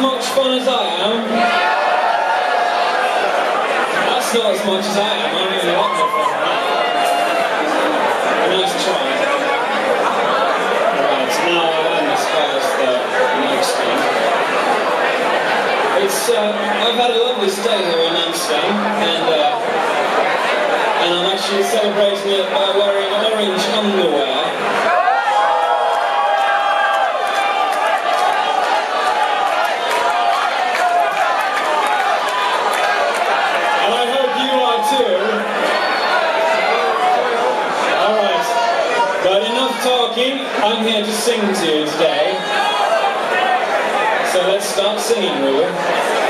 much fun as I am? That's not as much as I am. I'm having a lot more fun. A nice try. Right, now I'm as far as the next one. I've had a lovely stay here in Amsterdam, and I'm actually celebrating it by wearing orange underwear. And I hope you are too. Alright, but enough talking, I'm here to sing to you today. So let's start singing, really.